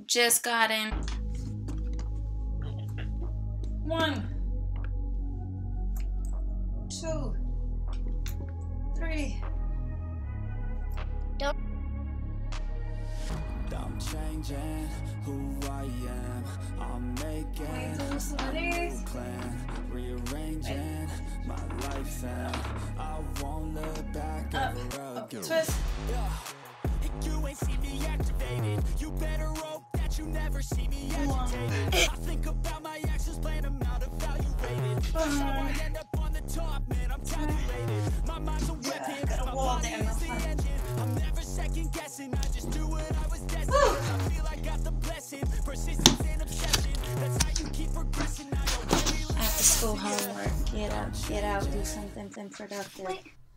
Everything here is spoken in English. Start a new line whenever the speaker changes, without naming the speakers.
just got in. 1, 2, 3.
I'm changing who I am. I'm making a new plan, rearranging my life, and I won't look back ever again.
Twist.
You ain't see me activated. You better hope that you never see me agitated. I think about my actions, plan them out, evaluated. That's how I end up on the top, man. I'm calculated. My mind's a weapon, my body is the engine. I'm never second guessing. I just do what I was destined. I feel I got the blessing, persistence and obsession. That's how you keep progressing.
After school homework, get out, do something productive.